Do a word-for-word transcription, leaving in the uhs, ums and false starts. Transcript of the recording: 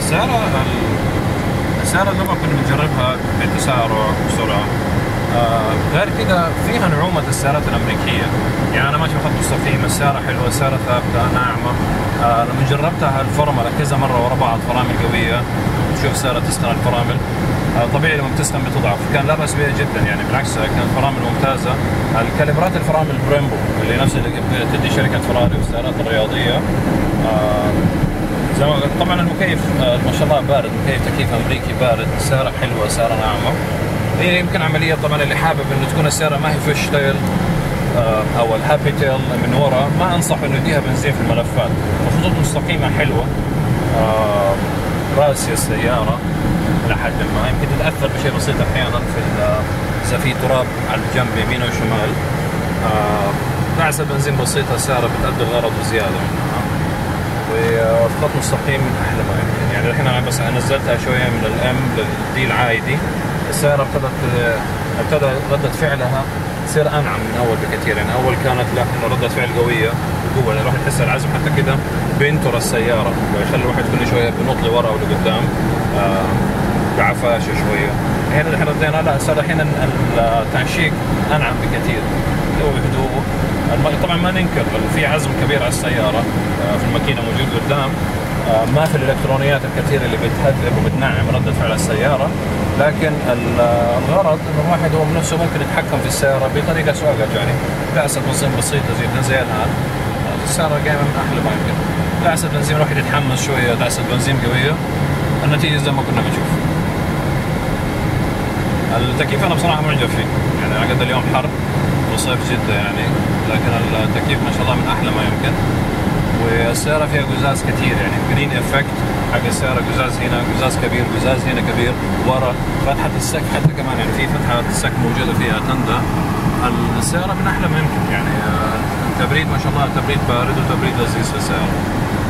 السيارة السيارة لما كنا بنجربها بتسارع بسرعة. آه غير كذا فيها نعومة السيارات الأمريكية، يعني أنا ماشي بخط مستقيم، السيارة حلوة، السيارة ثابتة ناعمة. آه لما جربتها الفرامل كذا مرة ورا بعض، فرامل قوية، تشوف السيارة تسخن الفرامل. آه طبيعي لما بتسخن بتضعف، كان لا بأس بها جدا يعني، بالعكس كانت فرامل ممتازة. الكاليبرات الفرامل بريمبو اللي نفس اللي بتدي شركة فراري والسيارات الرياضية. آه زي ما قلت طبعا المكيف آه ما شاء الله بارد، مكيف تكييف امريكي بارد، السيارة حلوة، سيارة ناعمة. هي يمكن عملية طبعا اللي حابب انه تكون السيارة ما هي فيش تيل آه او الهابي تيل من ورا، ما انصح انه يديها بنزين في الملفات. الخطوط مستقيمة حلوة، آه راسية السيارة الى حد ما، يمكن تتاثر بشيء بسيط احيانا في اذا في تراب على الجنب يمين وشمال. آه نعسة بنزين بسيطة، السيارة بتأدي الغرض وزيادة منها، وخط مستقيم من احلى ما يمكن. يعني الحين انا بس نزلتها شويه من الام للدي العادي، السياره ابتدت ابتدى رده فعلها تصير انعم من اول بكثير. يعني اول كانت لا انه رده فعل قويه وقوه، يعني الواحد يحس العزم حتى كده بينطر السياره، ويخلي الواحد كل شويه بنط لورا او لقدام آه بعفاشه شويه. هنا الحين ردينا لا، صار الحين التنشيق انعم بكثير، هو بهدوء. طبعا ما ننكر في عزم كبير على السياره في الماكينه موجود قدام، ما في الالكترونيات الكثيره اللي بتهذب وبتنعم رده فعل السياره، لكن الغرض انه الواحد هو بنفسه ممكن يتحكم في السياره بطريقه سواقه. يعني دعسه بنزين بسيطه جدا زي الان، السياره قايمه من احلى ما يمكن. دعسه بنزين الواحد يتحمس شويه، دعسه بنزين قويه، النتيجه زي ما كنا بنشوف. التكييف انا بصراحه معجب فيه، يعني على قد اليوم حر وصيف جدا يعني، لكن التكييف ما شاء الله من احلى ما يمكن. والسيارة فيها قزاز كثير، يعني جرين افكت حق السيارة، قزاز هنا، قزاز كبير، قزاز هنا كبير، ورا فتحة السك حتى كمان، يعني في فتحة السك موجودة فيها تندة. السيارة من أحلى ما يمكن يعني. التبريد ما شاء الله تبريد بارد وتبريد لذيذ في السيارة.